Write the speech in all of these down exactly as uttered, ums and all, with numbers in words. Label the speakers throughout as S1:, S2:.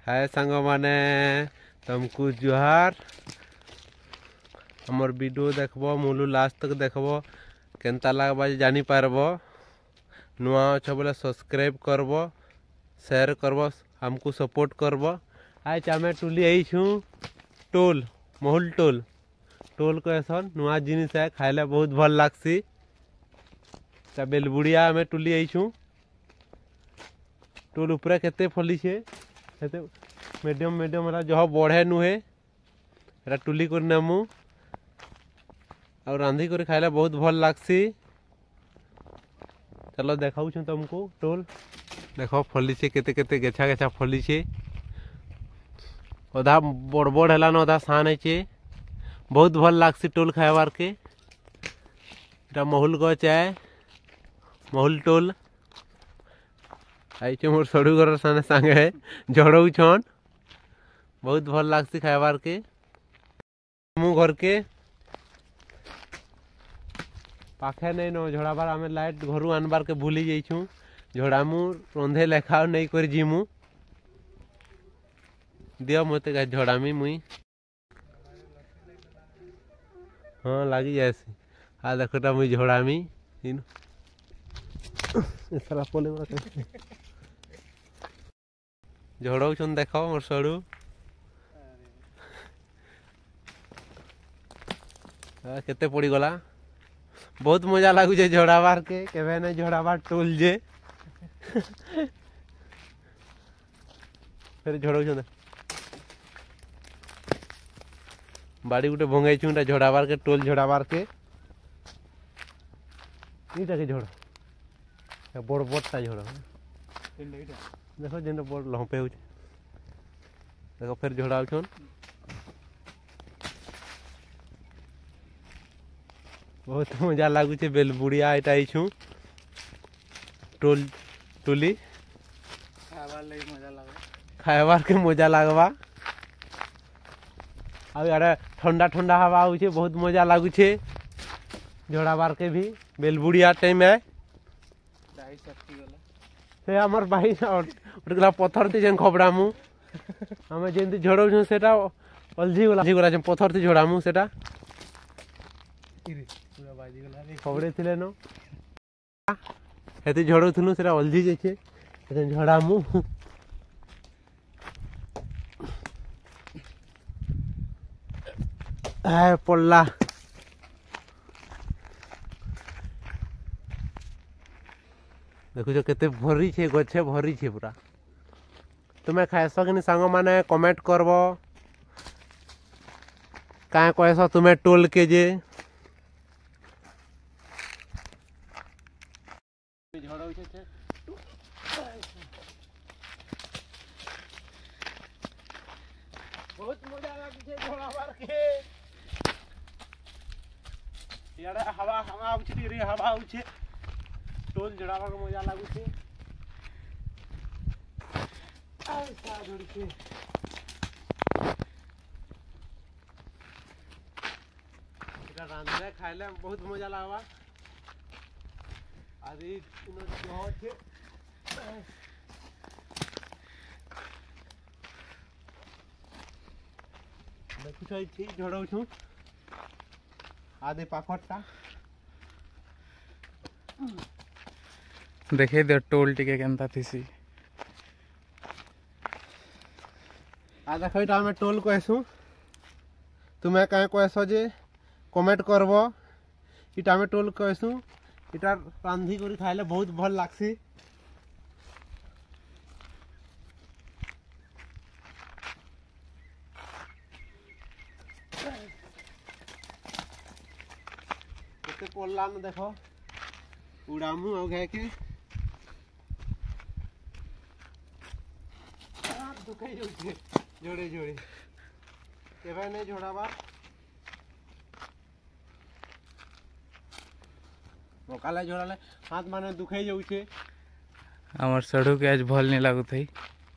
S1: हाय सांग माने तुमको जुहार हमर वीडियो देखबो मुलु लास्ट तक देखबो केनता लागबा जानी पारबो नुआ अच्छा बोले सब्सक्राइब करबो शेयर करबो हमको सपोर्ट करबो। आज आमे टुली आई छू टोल महुल टोल टोल को ऐसा नुआ जिनिस है खाइले बहुत भल लागसी बेलबुड़िया आमे टुली आई छू टोल ऊपर केते फली छे हेते मीडियम मीडियम वाला जह बढ़े नुहे एरा टुली कर नेमु और रांधी कर खाइले बहुत भल लागसी। चलो देखाऊ छु तुमको टोल देखो फली छे केते केते गेछा गेछा फली छे ओदा बड़ बड़ हैला न ओदा सान है बहुत भल लागसी टोल खाइबार के एटा महुल गच है महुल टोल आई मोर सड़ू घर साने सांगे है झड़ऊ छन बहुत भल लागसी खाइबार के मु घर के पाखे नहीं न झड़ाबार आमे लाइट घरू आनबार के भूली जाइछू झड़ामु रंधे लेखा नहीं कर जीमु दियो मते झड़ामी मुई हाँ लगी जासी आ देखोटा मुई झड़ामी इन साला पोले झड़ौ छन देखो मोर सड़ू केते पड़ी गला बहुत मजा लागू जे झड़ाबार के केबे नहीं झड़ाबार टोल जे फिर झड़ौ छन बाड़ी गुटे भंगाई छु झड़ाबार के टोल झड़ाबार के इटा के झड़ बड़ बड़टा झड़ देखो जेन बड़ लंपे हो देखो फिर झड़ाऊ छन बहुत मजा लागू छे बेलबुड़िया एटा आई छु टोल टोली खाइबार लई मजा लागबा खाइबार के मजा लागबा आ यार ठंडा ठंडा हवा होछे बहुत मजा लागू छे झड़ाबार के भी बेलबुड़िया टाइम है दाई शक्ति वाला से हमर भाई उठला पत्थर थी जेन खबड़ामु हमें जेंती झड़ौ छु सेटा अलझी वाला अलझी वाला पत्थर थी झड़ामु सेटा पूरा बाजी गला रे खबड़े थिले न हेती झड़ौ थुनु सेटा अलझी जेछे एते झड़ामु आय पल्ला देखो केते भरी छे गछे भरी छे पूरा तुम्हें खाइस कि सांग माने कमेंट करबो का कहस तुम्हें टोल के जे बहुत मजा लागे छे झड़ाबार के यार हवा हवा उछली रे हवा उछे टोल झड़ाबार के मजा लागू छे ऐसा झड़ी छे एटा रांधले खाइले बहुत मजा लागबा आदि इनो जो छे देखु छै छी झड़ौ छु आदि पाखटटा
S2: देखे दे टोल टिके केनता थिसी
S1: आ देखैटा हमें टोल कहसु तुम्हें कहे कहस जे कमेंट करबो इटा में टोल कहसु इटा रांधी करी खाइले बहुत भल लागसी केते पल्ला न देखो उड़ामु आ गए के दुखाई जोड़े जोड़े जोड़े केबे नहीं झड़ाबा मोकाले झड़ाले हाथ माने दुखाई जाऊ छे
S2: हमर सड़ू के आज भल नहीं लागू थई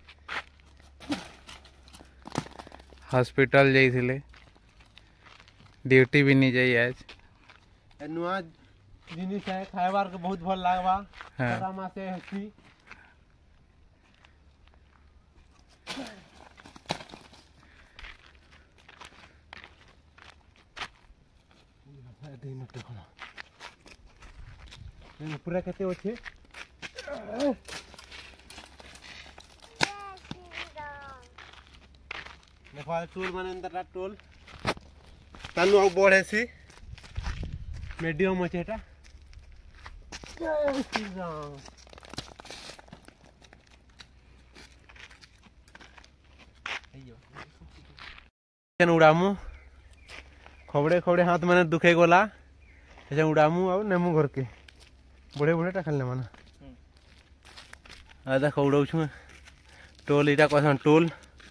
S2: हॉस्पिटल जाइथिले ड्यूटी भी नहीं जाई आज
S1: नुआ जिनिस है खाइबार के बहुत भल लागबा
S2: हाँ।
S1: आराम से हसी दिन देखो पूरा केते अच्छे देखो टोल माने अंदर टोल तानु आ बढ़े सी मीडियम अच्छे एटा उड़ामु खबड़े खबड़े हाथ मैंने दुखे गला ऐसे उड़ामु आ नेमु घर के बड़े बड़े टा खेलने माना आ देखो उड़ाऊ छु टोल इटा कहसन टोल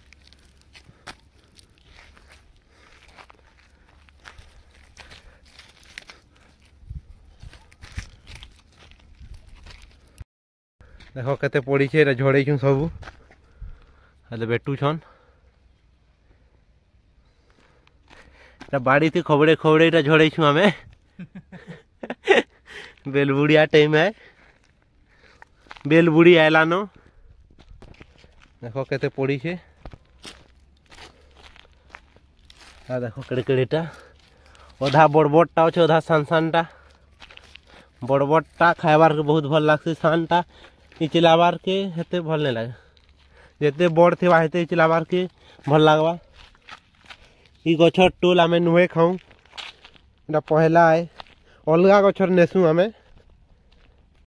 S1: देखो केते पड़ी छे एटा झड़े छु सब आले बेटू छन एटा बाड़ी थी खबड़े खबड़े एटा झड़े छु हमें बेलबुड़िया टाइम है बेलबुड़ी आयलानो देखो केते पड़ी छे आ देखो केड़े केड़ेटा ओधा बड़बड़टा अच्छे ओधा सानसानटा बड़बड़टा खाइबार के बहुत भल लागसी सानटा इचलाबार के हेते भल नहीं लगे जेते बड़ थे हेते इचलाबार के भल लागवा ई गछर टोल आमे नुहे खाऊं एटा पहला है अलगा गछर नेसु आमे